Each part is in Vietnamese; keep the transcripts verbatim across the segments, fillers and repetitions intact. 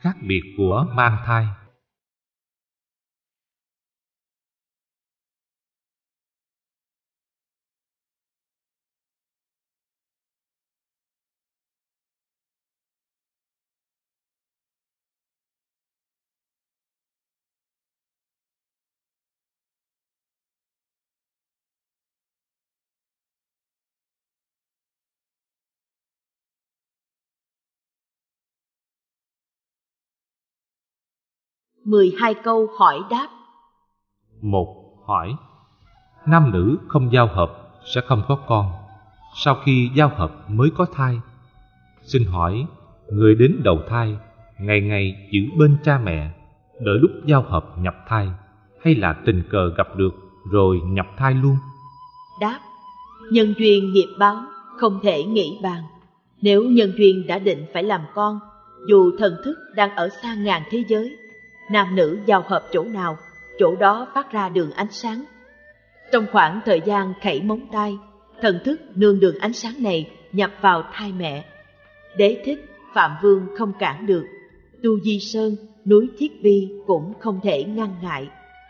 khác biệt của mang thai. mười hai câu hỏi đáp. Một. Hỏi: nam nữ không giao hợp sẽ không có con, sau khi giao hợp mới có thai. Xin hỏi, người đến đầu thai ngày ngày giữ bên cha mẹ, đợi lúc giao hợp nhập thai, hay là tình cờ gặp được rồi nhập thai luôn? Đáp: nhân duyên nghiệp báo không thể nghĩ bàn. Nếu nhân duyên đã định phải làm con, dù thần thức đang ở xa ngàn thế giới, nam nữ giao hợp chỗ nào, chỗ đó phát ra đường ánh sáng. Trong khoảng thời gian khẩy móng tay, thần thức nương đường ánh sáng này nhập vào thai mẹ. Đế thích, Phạm Vương không cản được, Tu Di Sơn, núi Thiết Vi cũng không thể ngăn ngại.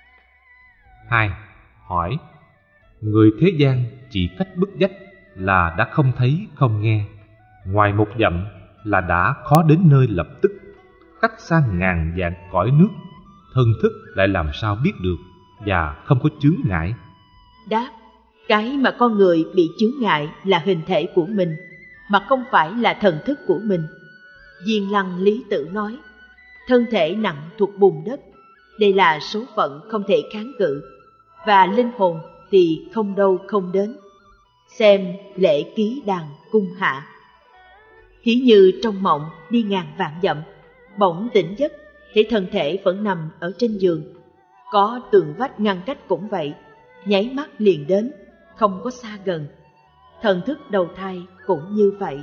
Hai. Hỏi: người thế gian chỉ cách bức dách là đã không thấy không nghe, ngoài một dặm là đã khó đến nơi lập tức, cách xa ngàn vạn cõi nước, thần thức lại làm sao biết được và không có chướng ngại? Đáp: cái mà con người bị chướng ngại là hình thể của mình, mà không phải là thần thức của mình. Diên Lăng Lý Tử nói: thân thể nặng thuộc bùn đất, đây là số phận không thể kháng cự, và linh hồn thì không đâu không đến. Xem Lễ Ký Đàn Cung Hạ. Thí như trong mộng đi ngàn vạn dặm, bỗng tỉnh giấc thì thân thể vẫn nằm ở trên giường. Có tường vách ngăn cách cũng vậy, nháy mắt liền đến, không có xa gần. Thần thức đầu thai cũng như vậy.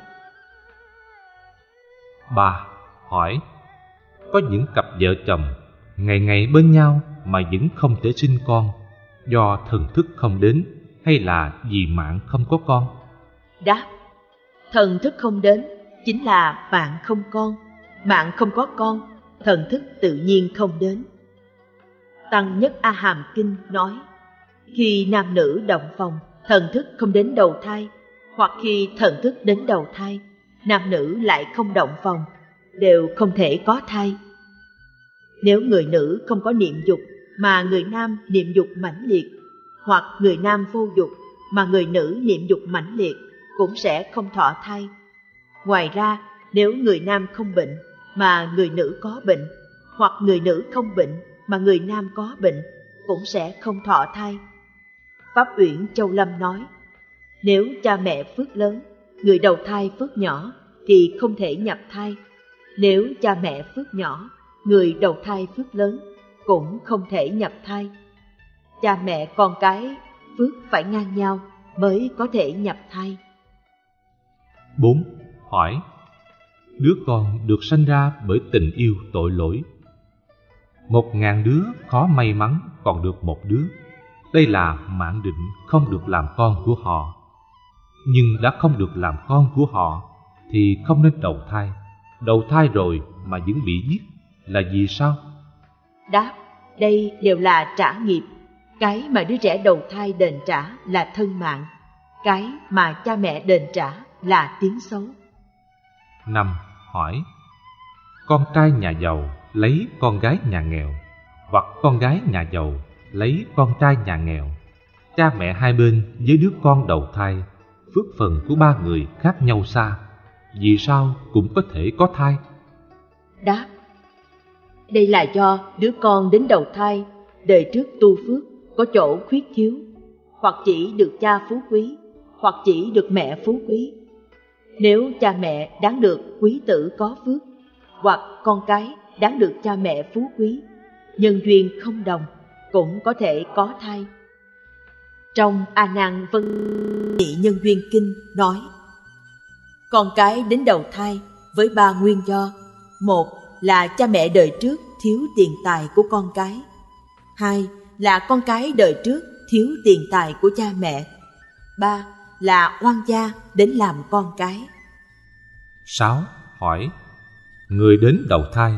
Ba. Hỏi: có những cặp vợ chồng ngày ngày bên nhau mà vẫn không thể sinh con, do thần thức không đến hay là vì mạng không có con? Đáp: thần thức không đến chính là mạng không con, mạng không có con, thần thức tự nhiên không đến. Tăng Nhất A Hàm Kinh nói: khi nam nữ động phòng, thần thức không đến đầu thai, hoặc khi thần thức đến đầu thai, nam nữ lại không động phòng, đều không thể có thai. Nếu người nữ không có niệm dục mà người nam niệm dục mãnh liệt, hoặc người nam vô dục mà người nữ niệm dục mãnh liệt, cũng sẽ không thọ thai. Ngoài ra, nếu người nam không bệnh mà người nữ có bệnh, hoặc người nữ không bệnh mà người nam có bệnh, cũng sẽ không thọ thai. Pháp Uyển Châu Lâm nói: nếu cha mẹ phước lớn, người đầu thai phước nhỏ, thì không thể nhập thai. Nếu cha mẹ phước nhỏ, người đầu thai phước lớn, cũng không thể nhập thai. Cha mẹ con cái phước phải ngang nhau mới có thể nhập thai. Bốn. Hỏi: đứa con được sanh ra bởi tình yêu tội lỗi. Một ngàn đứa khó may mắn còn được một đứa, đây là mạn định không được làm con của họ. Nhưng đã không được làm con của họ thì không nên đầu thai. Đầu thai rồi mà vẫn bị giết là vì sao? Đáp: đây đều là trả nghiệp. Cái mà đứa trẻ đầu thai đền trả là thân mạng, cái mà cha mẹ đền trả là tiếng xấu. Năm. Hỏi: con trai nhà giàu lấy con gái nhà nghèo, hoặc con gái nhà giàu lấy con trai nhà nghèo, cha mẹ hai bên với đứa con đầu thai, phước phần của ba người khác nhau xa, vì sao cũng có thể có thai? Đáp: đây là do đứa con đến đầu thai đời trước tu phước có chỗ khuyết thiếu, hoặc chỉ được cha phú quý, hoặc chỉ được mẹ phú quý. Nếu cha mẹ đáng được quý tử có phước, hoặc con cái đáng được cha mẹ phú quý, nhân duyên không đồng, cũng có thể có thai. Trong A Nan Vân Nghị Nhân Duyên Kinh nói: con cái đến đầu thai với ba nguyên do. Một là cha mẹ đời trước thiếu tiền tài của con cái. Hai là con cái đời trước thiếu tiền tài của cha mẹ. Ba là oan gia đến làm con cái. Sáu. Hỏi: người đến đầu thai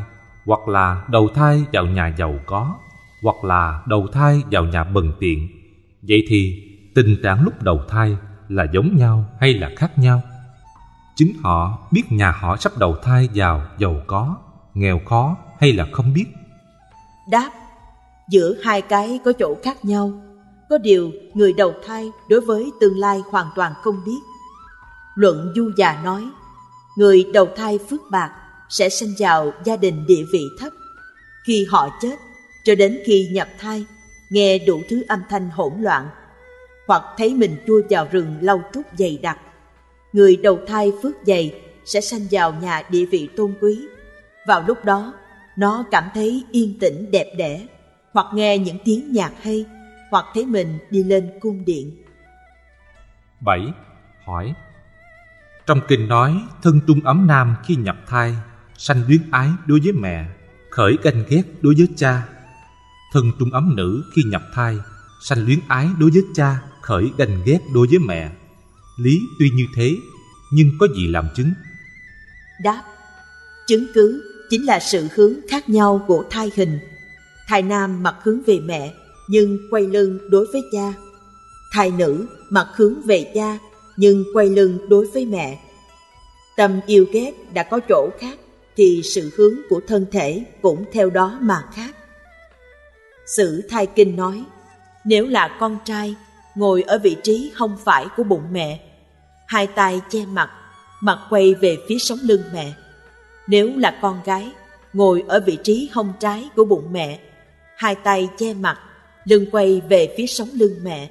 hoặc là đầu thai vào nhà giàu có, hoặc là đầu thai vào nhà bần tiện. Vậy thì tình trạng lúc đầu thai là giống nhau hay là khác nhau? Chính họ biết nhà họ sắp đầu thai vào giàu có, nghèo khó hay là không biết? Đáp: giữa hai cái có chỗ khác nhau. Có điều người đầu thai đối với tương lai hoàn toàn không biết. Luận Du Già nói, người đầu thai phước bạc sẽ sinh vào gia đình địa vị thấp. Khi họ chết, cho đến khi nhập thai, nghe đủ thứ âm thanh hỗn loạn, hoặc thấy mình chui vào rừng lau trúc dày đặc. Người đầu thai phước dày sẽ sanh vào nhà địa vị tôn quý. Vào lúc đó, nó cảm thấy yên tĩnh đẹp đẽ, hoặc nghe những tiếng nhạc hay, hoặc thấy mình đi lên cung điện. bảy. Hỏi: trong kinh nói thân trung ấm nam khi nhập thai sanh luyến ái đối với mẹ, khởi ganh ghét đối với cha. Thân trung ấm nữ khi nhập thai sanh luyến ái đối với cha, khởi ganh ghét đối với mẹ. Lý tuy như thế, nhưng có gì làm chứng? Đáp: chứng cứ chính là sự hướng khác nhau của thai hình. Thai nam mặt hướng về mẹ nhưng quay lưng đối với cha. Thai nữ mặt hướng về cha nhưng quay lưng đối với mẹ. Tâm yêu ghét đã có chỗ khác thì sự hướng của thân thể cũng theo đó mà khác. Sử Thai Kinh nói, nếu là con trai ngồi ở vị trí hông phải của bụng mẹ, hai tay che mặt, mặt quay về phía sống lưng mẹ. Nếu là con gái ngồi ở vị trí hông trái của bụng mẹ, hai tay che mặt, lưng quay về phía sống lưng mẹ.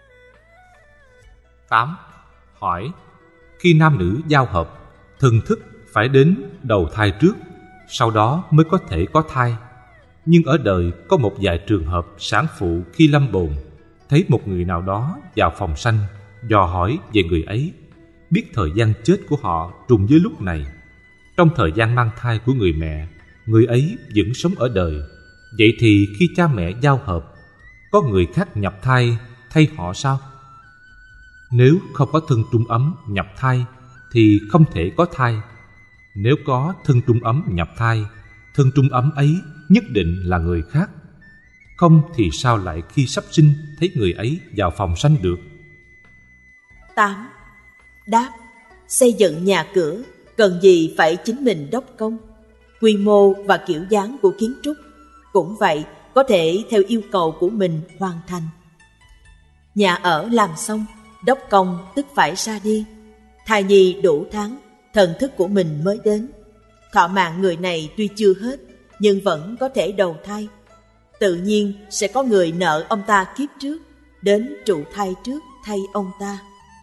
Tám. Hỏi: khi nam nữ giao hợp, thần thức phải đến đầu thai trước, sau đó mới có thể có thai. Nhưng ở đời có một vài trường hợp sản phụ khi lâm bồn thấy một người nào đó vào phòng sanh, dò hỏi về người ấy, biết thời gian chết của họ trùng với lúc này. Trong thời gian mang thai của người mẹ, người ấy vẫn sống ở đời. Vậy thì khi cha mẹ giao hợp, có người khác nhập thai thay họ sao? Nếu không có thân trung ấm nhập thai thì không thể có thai. Nếu có thân trung ấm nhập thai, thân trung ấm ấy nhất định là người khác. Không thì sao lại khi sắp sinh thấy người ấy vào phòng sanh được? Tám. Đáp: xây dựng nhà cửa cần gì phải chính mình đốc công. Quy mô và kiểu dáng của kiến trúc cũng vậy, có thể theo yêu cầu của mình hoàn thành. Nhà ở làm xong, đốc công tức phải ra đi. Thai nhi đủ tháng, thần thức của mình mới đến. Thọ mạng người này tuy chưa hết, nhưng vẫn có thể đầu thai. Tự nhiên sẽ có người nợ ông ta kiếp trước, đến trụ thai trước thay ông ta.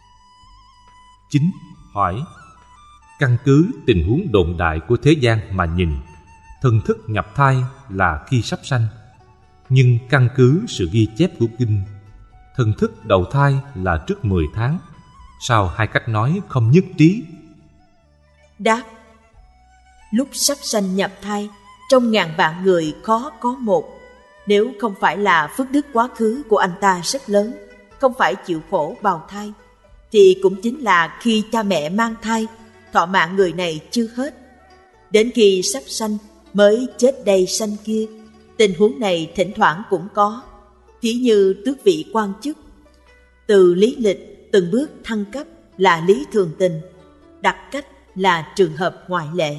Chính. Hỏi: căn cứ tình huống đồn đại của thế gian mà nhìn, thần thức nhập thai là khi sắp sanh. Nhưng căn cứ sự ghi chép của kinh, thần thức đầu thai là trước mười tháng. Sao hai cách nói không nhất trí? Đáp: lúc sắp sanh nhập thai, trong ngàn vạn người khó có một. Nếu không phải là phước đức quá khứ của anh ta rất lớn, không phải chịu khổ bào thai, thì cũng chính là khi cha mẹ mang thai, thọ mạng người này chưa hết. Đến khi sắp sanh mới chết đây sanh kia. Tình huống này thỉnh thoảng cũng có. Thí như tước vị quan chức, từ lý lịch từng bước thăng cấp là lý thường tình, đặc cách là trường hợp ngoại lệ.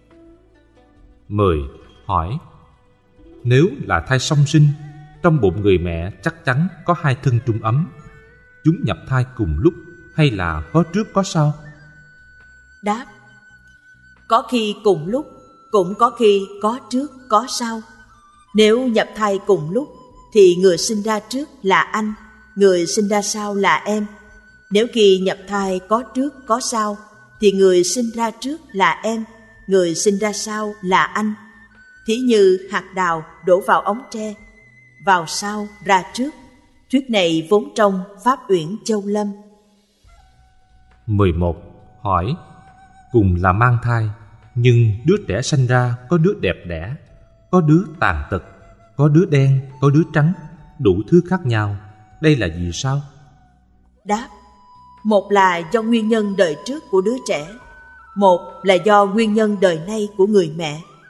Mười. Hỏi: nếu là thai song sinh, trong bụng người mẹ chắc chắn có hai thân trung ấm. Chúng nhập thai cùng lúc hay là có trước có sau? Đáp: có khi cùng lúc, cũng có khi có trước có sau. Nếu nhập thai cùng lúc thì người sinh ra trước là anh, người sinh ra sau là em. Nếu khi nhập thai có trước có sau thì người sinh ra trước là em, người sinh ra sau là anh. Thí như hạt đào đổ vào ống tre, vào sau ra trước. Thuyết này vốn trong Pháp Uyển Châu Lâm. Mười một. Hỏi: cùng là mang thai, nhưng đứa trẻ sanh ra có đứa đẹp đẽ, có đứa tàn tật, có đứa đen, có đứa trắng, đủ thứ khác nhau. Đây là vì sao? Đáp: một là do nguyên nhân đời trước của đứa trẻ, một là do nguyên nhân đời nay của người mẹ.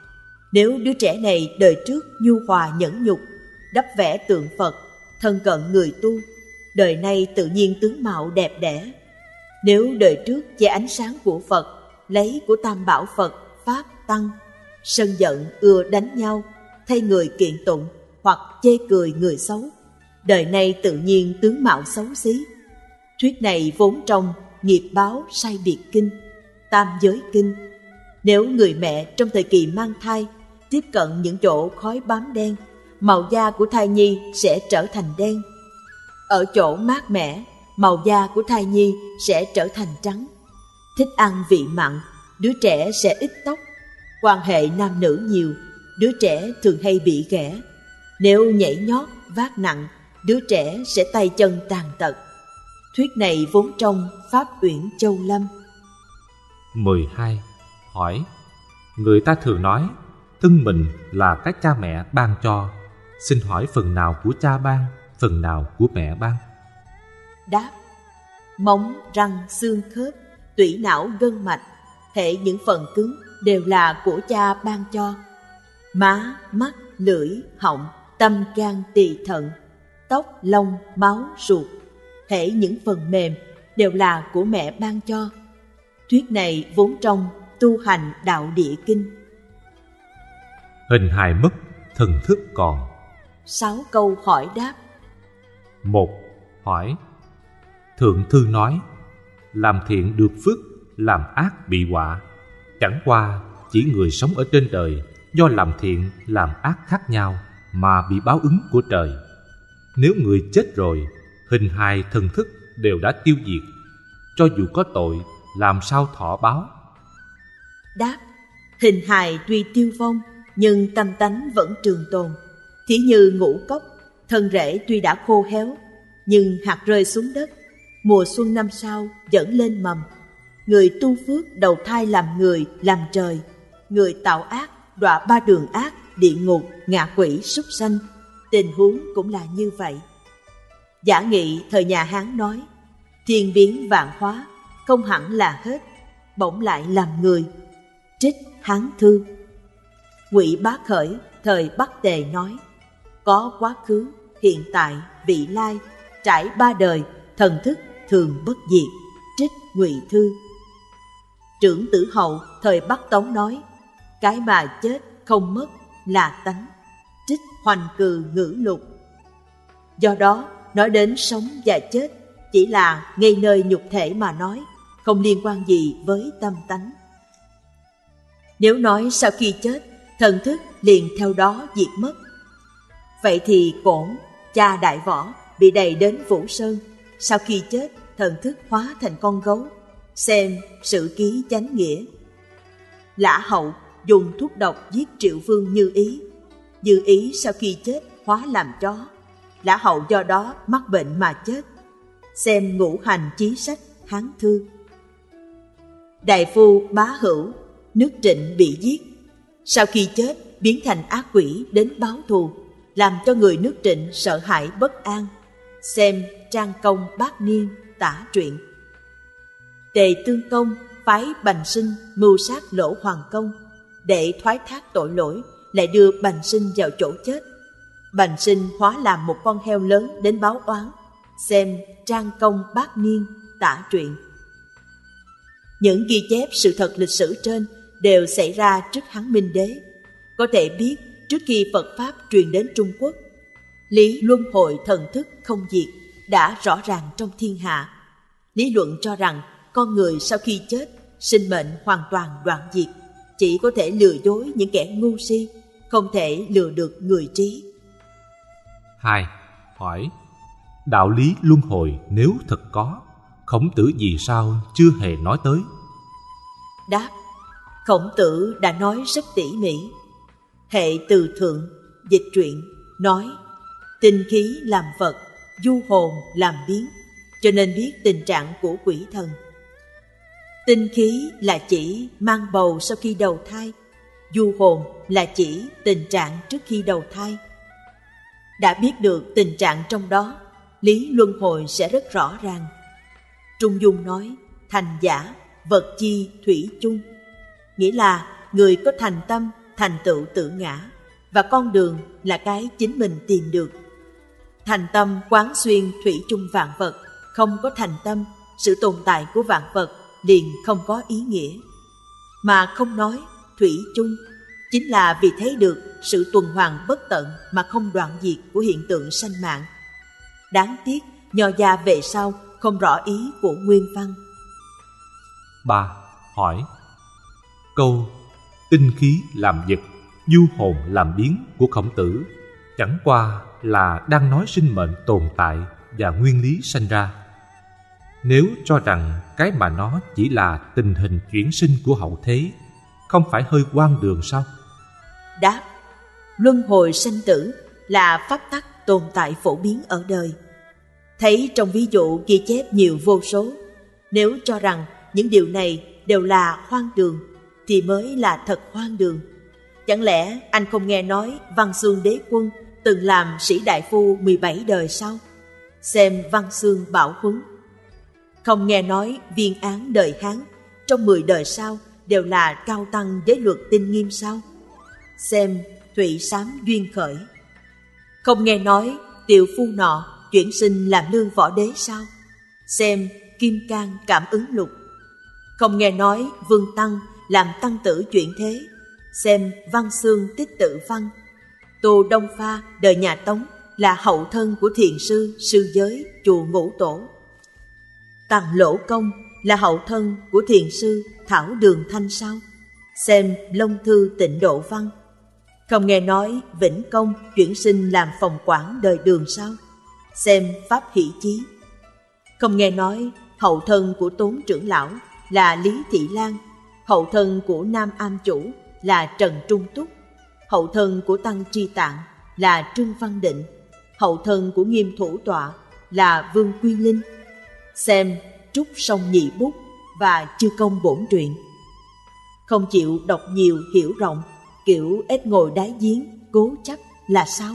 Nếu đứa trẻ này đời trước nhu hòa nhẫn nhục, đắp vẽ tượng Phật, thân cận người tu, đời nay tự nhiên tướng mạo đẹp đẽ. Nếu đời trước che ánh sáng của Phật, lấy của Tam Bảo Phật, Pháp, Tăng, sân giận ưa đánh nhau, thay người kiện tụng hoặc chê cười người xấu, đời nay tự nhiên tướng mạo xấu xí. Thuyết này vốn trong Nghiệp Báo Sai Biệt Kinh, Tam Giới Kinh. Nếu người mẹ trong thời kỳ mang thai tiếp cận những chỗ khói bám đen, màu da của thai nhi sẽ trở thành đen. Ở chỗ mát mẻ, màu da của thai nhi sẽ trở thành trắng. Thích ăn vị mặn, đứa trẻ sẽ ít tóc. Quan hệ nam nữ nhiều, đứa trẻ thường hay bị ghẻ. Nếu nhảy nhót, vác nặng, đứa trẻ sẽ tay chân tàn tật. Thuyết này vốn trong Pháp Uyển Châu Lâm. mười hai. Hỏi: người ta thường nói thân mình là các cha mẹ ban cho. Xin hỏi phần nào của cha ban, phần nào của mẹ ban? Đáp: móng, răng, xương khớp, tủy não, gân mạch, hệ những phần cứng đều là của cha ban cho. Má, mắt, lưỡi, họng, tâm, gan, tỳ, thận, tóc, lông, máu, ruột, hệ những phần mềm đều là của mẹ ban cho. Thuyết này vốn trong Tu Hành Đạo Địa Kinh. Hình hài mất, thần thức còn. Sáu câu hỏi đáp. Một. Hỏi: Thượng thư nói làm thiện được phước, làm ác bị họa. Chẳng qua chỉ người sống ở trên đời do làm thiện làm ác khác nhau mà bị báo ứng của trời. Nếu người chết rồi, hình hài thần thức đều đã tiêu diệt, cho dù có tội làm sao thọ báo? Đáp: hình hài tuy tiêu vong nhưng tâm tánh vẫn trường tồn. Thí như ngũ cốc, thân rễ tuy đã khô héo nhưng hạt rơi xuống đất, mùa xuân năm sau vẫn lên mầm. Người tu phước đầu thai làm người, làm trời. Người tạo ác đọa ba đường ác, địa ngục, ngạ quỷ, súc sanh. Tình huống cũng là như vậy. Giả nghị thời nhà Hán nói: thiên biến vạn hóa, không hẳn là hết, bỗng lại làm người. Trích Hán Thư. Ngụy Bá Khởi thời Bắc Tề nói: có quá khứ, hiện tại, vị lai, trải ba đời, thần thức thường bất diệt. Trích Ngụy Thư. Trưởng Tử Hậu thời Bắc Tống nói: cái mà chết không mất là tánh. Trích Hoành Cừ Ngữ Lục. Do đó nói đến sống và chết chỉ là ngay nơi nhục thể mà nói, không liên quan gì với tâm tánh. Nếu nói sau khi chết thần thức liền theo đó diệt mất, vậy thì Cổn, cha Đại Võ, bị đầy đến Vũ Sơn, sau khi chết thần thức hóa thành con gấu. Xem Sử Ký Chánh Nghĩa. Lã Hậu dùng thuốc độc giết Triệu Vương Như Ý. Như Ý sau khi chết hóa làm chó. Lã Hậu do đó mắc bệnh mà chết. Xem Ngũ Hành Chí Sách Hán Thư. Đại phu Bá Hữu, nước Trịnh bị giết, sau khi chết biến thành ác quỷ đến báo thù, làm cho người nước Trịnh sợ hãi bất an. Xem Trang Công Bát Niên tả truyện. Tề Tương Công phái Bành Sinh mưu sát Lỗ Hoàng Công, để thoái thác tội lỗi lại đưa Bành Sinh vào chỗ chết. Bành Sinh hóa làm một con heo lớn đến báo oán. Xem Trang Công Bát Niên tả truyện. Những ghi chép sự thật lịch sử trên đều xảy ra trước Hán Minh Đế. Có thể biết trước khi Phật Pháp truyền đến Trung Quốc, lý luân hồi thần thức không diệt đã rõ ràng trong thiên hạ. Lý luận cho rằng con người sau khi chết, sinh mệnh hoàn toàn đoạn diệt, chỉ có thể lừa dối những kẻ ngu si, không thể lừa được người trí. Hai. Hỏi: đạo lý luân hồi nếu thật có, Khổng Tử vì sao chưa hề nói tới? Đáp: Khổng Tử đã nói rất tỉ mỉ. Hệ Từ Thượng dịch truyện nói: tinh khí làm vật, du hồn làm biến, cho nên biết tình trạng của quỷ thần. Tinh khí là chỉ mang bầu sau khi đầu thai, du hồn là chỉ tình trạng trước khi đầu thai. Đã biết được tình trạng trong đó, lý luân hồi sẽ rất rõ ràng. Trung Dung nói: thành giả, vật chi thủy chung, nghĩa là người có thành tâm, thành tựu tự ngã, và con đường là cái chính mình tìm được. Thành tâm quán xuyên thủy chung vạn vật, không có thành tâm, sự tồn tại của vạn vật liền không có ý nghĩa. Mà không nói thủy chung, chính là vì thấy được sự tuần hoàn bất tận mà không đoạn diệt của hiện tượng sanh mạng. Đáng tiếc, Nho gia về sau không rõ ý của nguyên văn. Ba. Hỏi: câu tinh khí làm vật, du hồn làm biến của Khổng Tử chẳng qua là đang nói sinh mệnh tồn tại và nguyên lý sanh ra. Nếu cho rằng cái mà nó chỉ là tình hình chuyển sinh của hậu thế, không phải hơi hoang đường sao? Đáp: luân hồi sanh tử là pháp tắc tồn tại phổ biến ở đời. Thấy trong ví dụ ghi chép nhiều vô số, nếu cho rằng những điều này đều là hoang đường thì mới là thật hoang đường. Chẳng lẽ anh không nghe nói Văn Xương Đế Quân từng làm sĩ đại phu mười bảy đời sao? Xem Văn Xương Bảo Huấn. Không nghe nói Viên Án đời Hán trong mười đời sau đều là cao tăng giới luật tinh nghiêm sao? Xem Thụy Sám Duyên Khởi. Không nghe nói Tiều Phu Nọ chuyển sinh làm lương võ đế sao? Xem Kim Cang Cảm Ứng Lục. Không nghe nói Vương Tăng làm tăng tử chuyển thế. Xem Văn Xương Tích Tự Văn. Tô Đông Pha đời nhà Tống là hậu thân của thiền sư sư giới chùa Ngũ Tổ. Tằng Lỗ Công là hậu thân của thiền sư Thảo Đường Thanh sao? Xem Long Thư Tịnh Độ Văn. Không nghe nói Vĩnh Công chuyển sinh làm phòng quản đời Đường sao? Xem Pháp Hỷ Chí. Không nghe nói hậu thân của Tốn trưởng lão là Lý Thị Lan, hậu thân của Nam Am Chủ là Trần Trung Túc, hậu thân của Tăng Tri Tạng là Trương Văn Định, hậu thân của Nghiêm Thủ Tọa là Vương Quy Linh. Xem Trúc Sông Nhị Bút và Chư Công Bổn Truyện. Không chịu đọc nhiều hiểu rộng, kiểu ếch ngồi đáy giếng cố chấp là sao?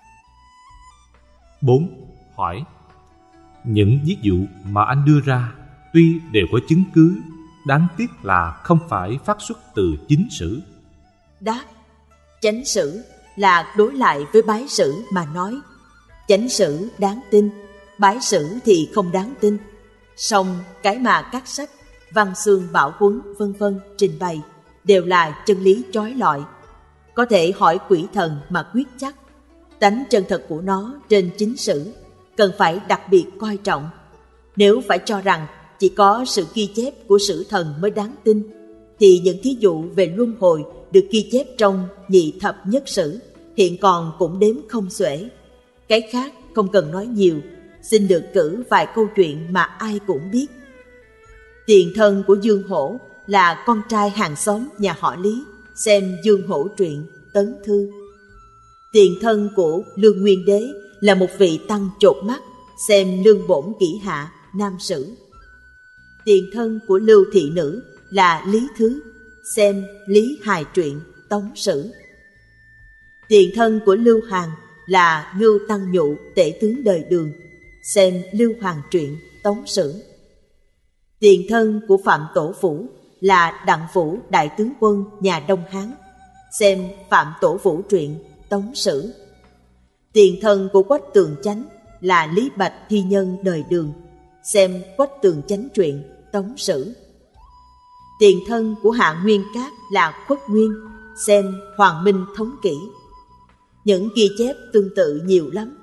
Bốn. Hỏi: những ví dụ mà anh đưa ra tuy đều có chứng cứ, đáng tiếc là không phải phát xuất từ chính sử. Đáp: chánh sử là đối lại với bái sử mà nói. Chánh sử đáng tin, bái sử thì không đáng tin. Song cái mà các sách Văn Xương Bảo Huấn vân vân trình bày đều là chân lý chói lọi, có thể hỏi quỷ thần mà quyết chắc. Tánh chân thật của nó trên chính sử cần phải đặc biệt coi trọng. Nếu phải cho rằng chỉ có sự ghi chép của sử thần mới đáng tin, thì những thí dụ về luân hồi được ghi chép trong Nhị Thập Nhất Sử hiện còn cũng đếm không xuể. Cái khác không cần nói nhiều, xin được cử vài câu chuyện mà ai cũng biết. Tiền thân của Dương Hổ là con trai hàng xóm nhà họ Lý, xem Dương Hổ Truyện, Tấn Thư. Tiền thân của Lương Nguyên Đế là một vị tăng chột mắt, xem Lương Bổn Kỷ Hạ, Nam Sử. Tiền thân của Lưu Thị Nữ là Lý Thứ, xem Lý Hài Truyện, Tống Sử. Tiền thân của Lưu Hàn là Ngưu Tăng Nhụ, tể tướng đời Đường, xem Lưu Hoàng Truyện, Tống Sử. Tiền thân của Phạm Tổ Phủ là Đặng Vũ, đại tướng quân nhà Đông Hán, xem Phạm Tổ Vũ Truyện, Tống Sử. Tiền thân của Quách Tường Chánh là Lý Bạch thi nhân đời Đường, xem Quách Tường Chánh Truyện, Tống Sử. Tiền thân của Hạ Nguyên Cát là Khuất Nguyên, xem Hoàng Minh Thống Kỷ. Những ghi chép tương tự nhiều lắm.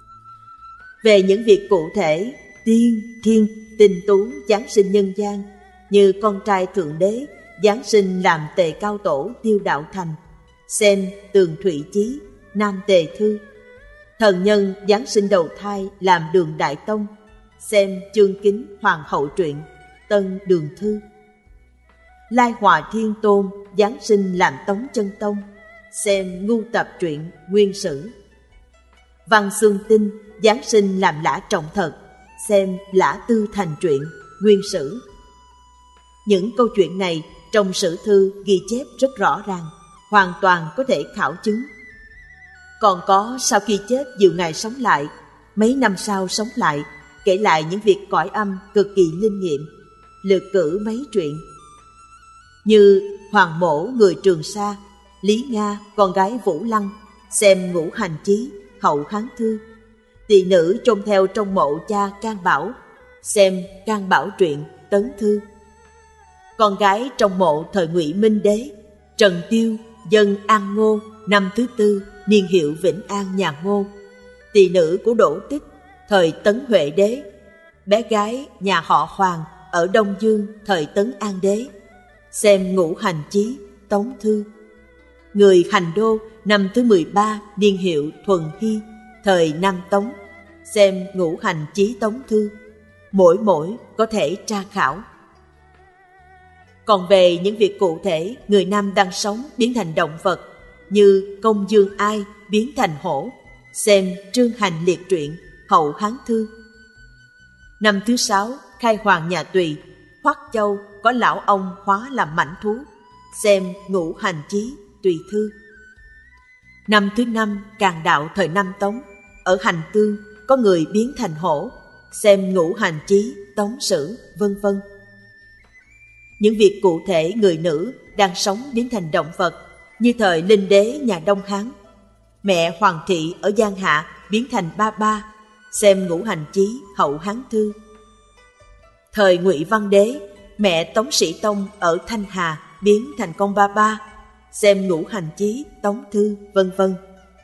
Về những việc cụ thể, tiên, thiên, tinh tú giáng sinh nhân gian, như con trai Thượng Đế giáng sinh làm Tề Cao Tổ Tiêu Đạo Thành, xem Tường Thụy Chí, Nam Tề Thư. Thần nhân giáng sinh đầu thai làm Đường Đại Tông, xem Chương Kính Hoàng Hậu Truyện, Tân Đường Thư. Lai Hòa Thiên Tôn giáng sinh làm Tống Chân Tông, xem Ngu Tập Truyện, Nguyên Sử. Văn Xương Tinh giáng sinh làm Lã Trọng Thật, xem Lã Tư Thành Truyện, Nguyên Sử. Những câu chuyện này trong sử thư ghi chép rất rõ ràng, hoàn toàn có thể khảo chứng. Còn có sau khi chết nhiều ngày sống lại, mấy năm sau sống lại, kể lại những việc cõi âm cực kỳ linh nghiệm, liệt cử mấy chuyện. Như Hoàng Mổ người Trường Sa, Lý Nga, con gái Vũ Lăng, xem Ngũ Hành Chí, Hậu Hán Thư. Tỳ nữ chôn theo trong mộ cha Can Bảo, xem Can Bảo Truyện, Tấn Thư. Con gái trong mộ thời Ngụy Minh Đế, Trần Tiêu, dân An Ngô, năm thứ tư, niên hiệu Vĩnh An nhà Ngô. Tỳ nữ của Đỗ Tích, thời Tấn Huệ Đế, bé gái nhà họ Hoàng ở Đông Dương thời Tấn An Đế, xem Ngũ Hành Chí, Tống Thư. Người Hành Đô, năm thứ mười ba, niên hiệu Thuần Hy, thời Nam Tống, xem Ngũ Hành Chí Tống Thư. Mỗi mỗi có thể tra khảo. Còn về những việc cụ thể người nam đang sống biến thành động vật, như Công Dương Ai biến thành hổ, xem Trương Hành Liệt Truyện, Hậu Hán Thư. Năm thứ sáu, khai hoàng nhà Tùy, Hoắc Châu có lão ông hóa làm mãnh thú, xem Ngũ Hành Chí, Tùy Thư. Năm thứ năm, Càn Đạo thời Nam Tống, ở Hành Tương có người biến thành hổ, xem Ngũ Hành Chí, Tống Sử, vân vân. Những việc cụ thể người nữ đang sống biến thành động vật, như thời Linh Đế nhà Đông Hán, mẹ Hoàng thị ở Giang Hạ biến thành Ba Ba, xem Ngũ Hành Chí, Hậu Hán Thư. Thời Ngụy Văn Đế, mẹ Tống Sĩ Tông ở Thanh Hà biến thành con Ba Ba, xem Ngũ Hành Chí, Tống Thư, vân vân.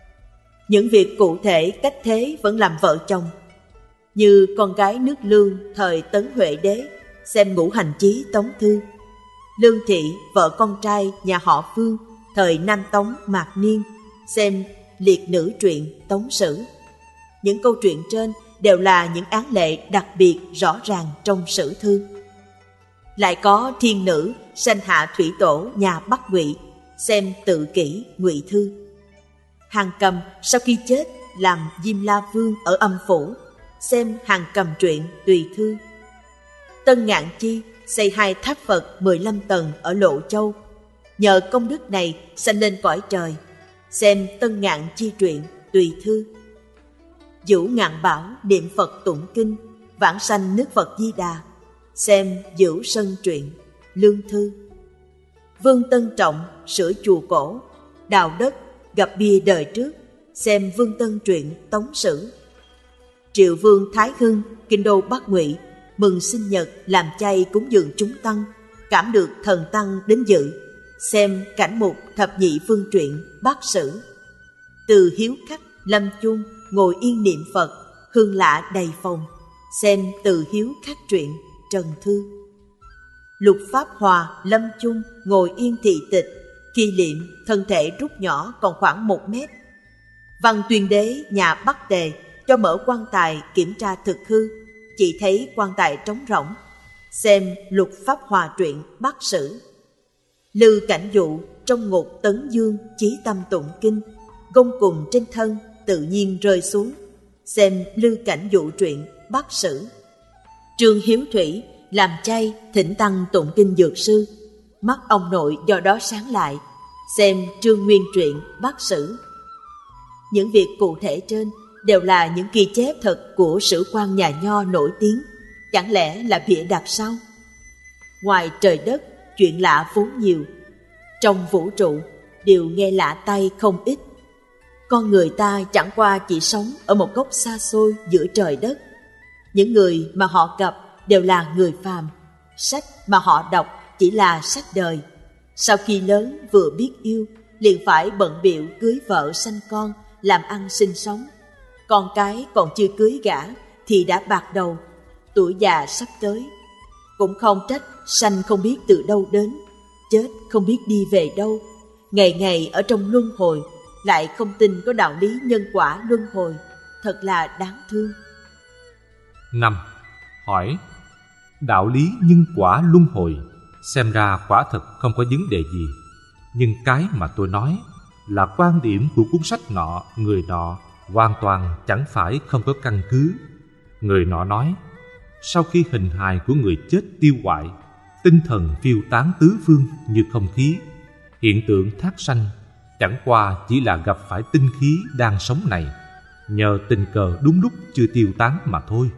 Những việc cụ thể cách thế vẫn làm vợ chồng, như con gái nước Lương thời Tấn Huệ Đế, xem Ngũ Hành Chí, Tống Thư. Lương Thị, vợ con trai nhà họ Phương thời Nam Tống Mạc Niên, xem Liệt Nữ Truyện, Tống Sử. Những câu chuyện trên đều là những án lệ đặc biệt rõ ràng trong sử thư. Lại có thiên nữ sanh hạ thủy tổ nhà Bắc Ngụy, xem Tự Kỷ, Ngụy Thư. Hàn Cầm sau khi chết làm Diêm La Vương ở Âm Phủ, xem Hàn Cầm Truyện, Tùy Thư. Tân Ngạn Chi xây hai tháp Phật mười lăm tầng ở Lộ Châu, nhờ công đức này sanh lên cõi trời, xem Tân Ngạn Chi Truyện, Tùy Thư. Vũ Ngạn Bảo niệm Phật tụng kinh, vãng sanh nước Phật Di Đà, xem Vũ Sân Truyện, Lương Thư. Vương Tân Trọng sửa chùa cổ, đào đất, gặp bia đời trước, xem Vương Tân Truyện, Tống Sử. Triệu Vương Thái Hưng kinh đô Bắc Ngụy mừng sinh nhật làm chay cúng dường chúng tăng, cảm được thần tăng đến dự, xem cảnh mục Thập Nhị Vương Truyện, Bát Sử. Từ hiếu khách lâm chung ngồi yên niệm Phật, hương lạ đầy phòng, xem Từ Hiếu Khách Truyện, Trần Thư. Lục Pháp Hòa lâm chung ngồi yên thị tịch, khi niệm thân thể rút nhỏ còn khoảng một mét. Văn Tuyên Đế nhà Bắc Tề cho mở quan tài kiểm tra thực hư, chỉ thấy quan tài trống rỗng, xem Lục Pháp Hòa Truyện, Bắc Sử. Lư Cảnh Dụ trong ngục Tấn Dương chí tâm tụng kinh, gông cùng trên thân tự nhiên rơi xuống, xem Lư Cảnh Dụ Truyện, Bắc Sử. Trương Hiếu Thủy làm chay thỉnh tăng tụng kinh Dược Sư, mắt ông nội do đó sáng lại, xem Trương Nguyên Truyện, Bắc Sử. Những việc cụ thể trên đều là những ghi chép thật của sử quan nhà Nho nổi tiếng, chẳng lẽ là bịa đặt sao? Ngoài trời đất, chuyện lạ vốn nhiều, trong vũ trụ điều nghe lạ tai không ít. Con người ta chẳng qua chỉ sống ở một góc xa xôi giữa trời đất. Những người mà họ gặp đều là người phàm, sách mà họ đọc chỉ là sách đời. Sau khi lớn vừa biết yêu, liền phải bận bịu cưới vợ sanh con, làm ăn sinh sống. Con cái còn chưa cưới gả thì đã bạc đầu, tuổi già sắp tới. Cũng không trách sanh không biết từ đâu đến, chết không biết đi về đâu, ngày ngày ở trong luân hồi, lại không tin có đạo lý nhân quả luân hồi, thật là đáng thương. Năm. Hỏi: đạo lý nhân quả luân hồi xem ra quả thật không có vấn đề gì, nhưng cái mà tôi nói là quan điểm của cuốn sách nọ, người nọ hoàn toàn chẳng phải không có căn cứ. Người nọ nói, sau khi hình hài của người chết tiêu hoại, tinh thần phiêu tán tứ phương như không khí. Hiện tượng thác sanh chẳng qua chỉ là gặp phải tinh khí đang sống này, nhờ tình cờ đúng lúc chưa tiêu tán mà thôi.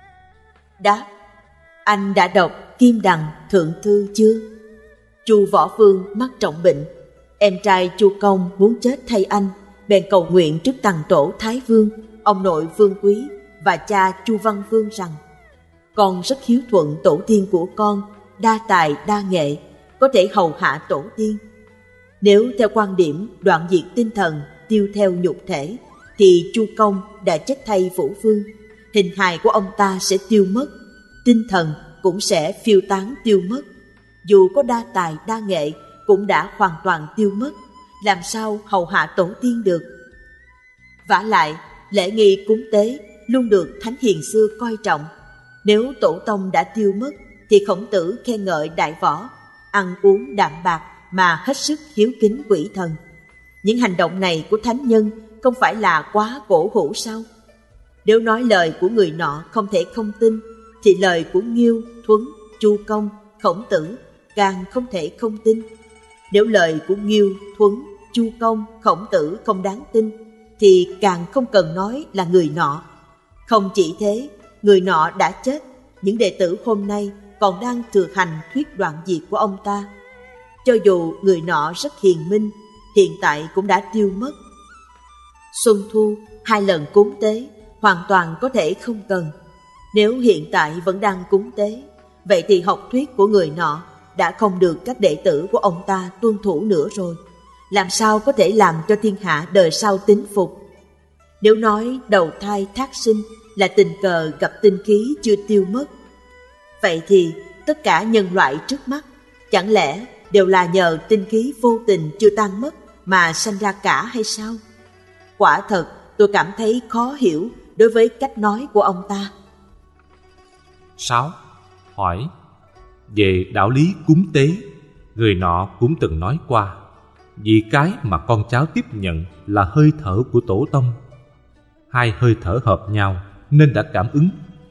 Đáp: anh đã đọc Kim Đằng Thượng Thư chưa? Chu Võ Vương mắc trọng bệnh, Em trai Chu Công muốn chết thay anh, bèn cầu nguyện trước Tằng Tổ Thái Vương, ông nội Vương Quý và cha Chu Văn Vương rằng: con rất hiếu thuận tổ tiên của con, đa tài đa nghệ, có thể hầu hạ tổ tiên. Nếu theo quan điểm đoạn diệt tinh thần, tiêu theo nhục thể, thì Chu Công đã chết thay Vũ Vương, hình hài của ông ta sẽ tiêu mất, tinh thần cũng sẽ phiêu tán tiêu mất. Dù có đa tài đa nghệ cũng đã hoàn toàn tiêu mất, làm sao hầu hạ tổ tiên được. Vả lại, lễ nghi cúng tế luôn được thánh hiền xưa coi trọng. Nếu tổ tông đã tiêu mất thì Khổng Tử khen ngợi đại võ, ăn uống đạm bạc mà hết sức hiếu kính quỷ thần. Những hành động này của thánh nhân không phải là quá cổ hủ sao? Nếu nói lời của người nọ không thể không tin, thì lời của Nghiêu, Thuấn, Chu Công, Khổng Tử càng không thể không tin. Nếu lời của Nghiêu, Thuấn, Chu Công, Khổng Tử không đáng tin, thì càng không cần nói là người nọ. Không chỉ thế, người nọ đã chết, những đệ tử hôm nay còn đang thừa hành thuyết đoạn diệt của ông ta. Cho dù người nọ rất hiền minh, hiện tại cũng đã tiêu mất. Xuân thu, hai lần cúng tế, hoàn toàn có thể không cần. Nếu hiện tại vẫn đang cúng tế, vậy thì học thuyết của người nọ đã không được các đệ tử của ông ta tuân thủ nữa rồi. Làm sao có thể làm cho thiên hạ đời sau tín phục? Nếu nói đầu thai thác sinh là tình cờ gặp tinh khí chưa tiêu mất, vậy thì tất cả nhân loại trước mắt chẳng lẽ đều là nhờ tinh khí vô tình chưa tan mất mà sanh ra cả hay sao? Quả thật tôi cảm thấy khó hiểu đối với cách nói của ông ta. Sáu. Hỏi: về đạo lý cúng tế, người nọ cũng từng nói qua, vì cái mà con cháu tiếp nhận là hơi thở của tổ tông. Hai hơi thở hợp nhau nên đã cảm ứng.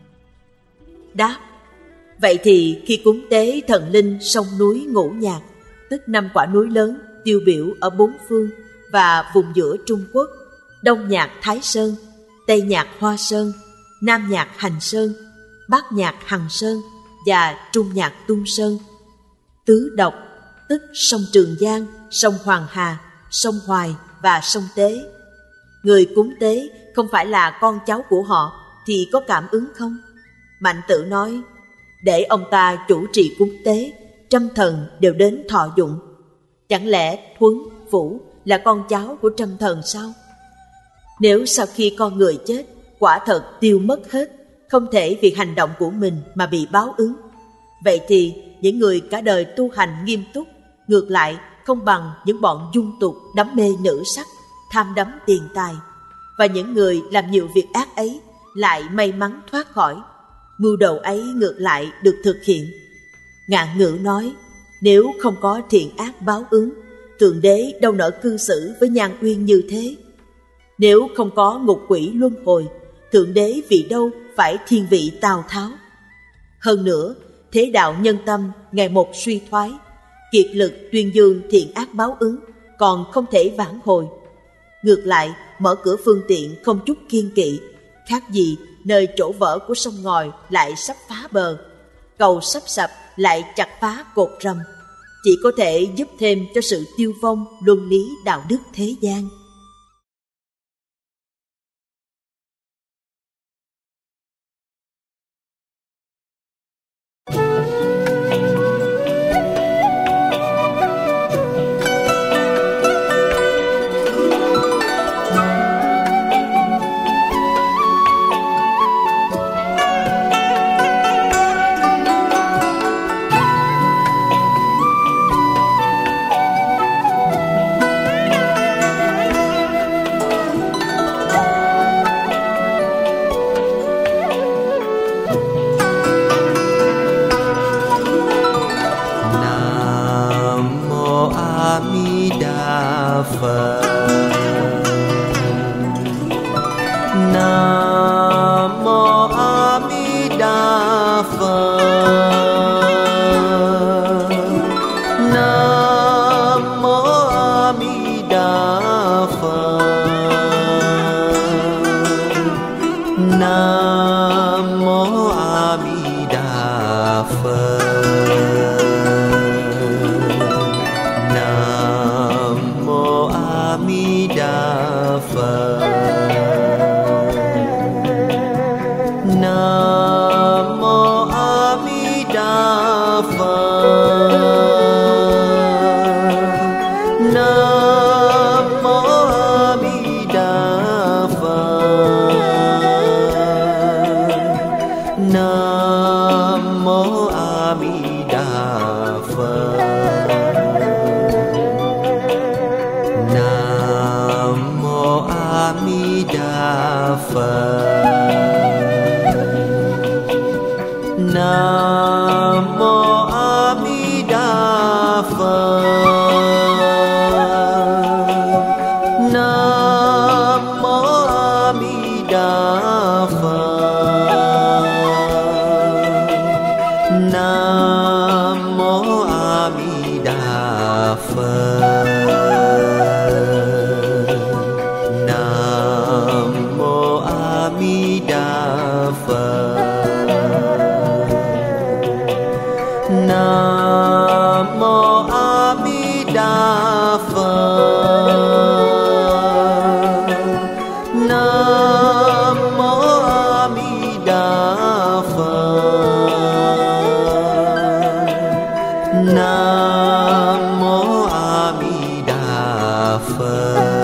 Đáp: vậy thì khi cúng tế thần linh sông núi Ngũ Nhạc, tức năm quả núi lớn tiêu biểu ở bốn phương và vùng giữa Trung Quốc, Đông Nhạc Thái Sơn, Tây Nhạc Hoa Sơn, Nam Nhạc Hành Sơn, Bắc Nhạc Hằng Sơn và Trung Nhạc Tung Sơn, tứ độc, tức sông Trường Giang, sông Hoàng Hà, sông Hoài và sông Tế. Người cúng tế không phải là con cháu của họ thì có cảm ứng không? Mạnh Tử nói: để ông ta chủ trì cúng tế, trăm thần đều đến thọ dụng. Chẳng lẽ Thuấn, Vũ là con cháu của trăm thần sao? Nếu sau khi con người chết quả thật tiêu mất hết, không thể vì hành động của mình mà bị báo ứng, vậy thì những người cả đời tu hành nghiêm túc ngược lại không bằng những bọn dung tục đắm mê nữ sắc, tham đắm tiền tài. Và những người làm nhiều việc ác ấy lại may mắn thoát khỏi, mưu đồ ấy ngược lại được thực hiện. Ngạn Ngữ nói: nếu không có thiện ác báo ứng, Thượng Đế đâu nỡ cư xử với Nhan Uyên như thế. Nếu không có ngục quỷ luân hồi, Thượng Đế vì đâu phải thiên vị Tào Tháo. Hơn nữa, thế đạo nhân tâm ngày một suy thoái, kiệt lực tuyên dương thiện ác báo ứng còn không thể vãn hồi. Ngược lại, mở cửa phương tiện không chút kiên kỵ, khác gì nơi chỗ vỡ của sông ngòi lại sắp phá bờ, cầu sắp sập lại chặt phá cột rầm, chỉ có thể giúp thêm cho sự tiêu vong luân lý đạo đức thế gian. Nam Phật. Nam mô A Di Đà Phật. Nam mô A Di Đà Phật. Nam mô A Di Đà Phật. Nam mô A Di Đà Phật. Nam mô A Di Đà Phật. Nam mô A Di Đà Phật. Nam mô A Di Đà Phật.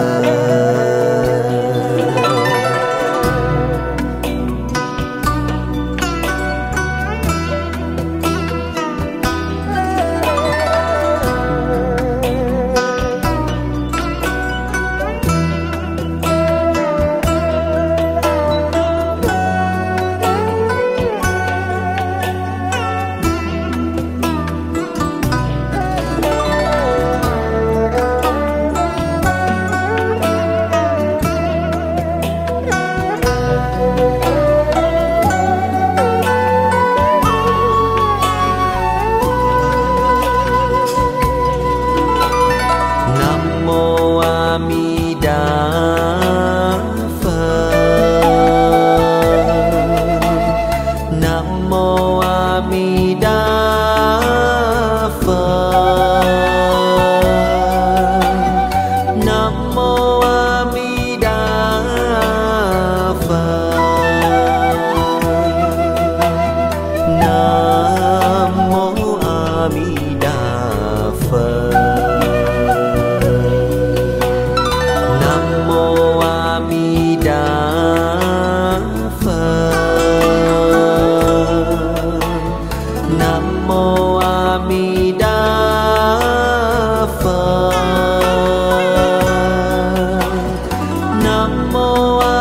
Nam mô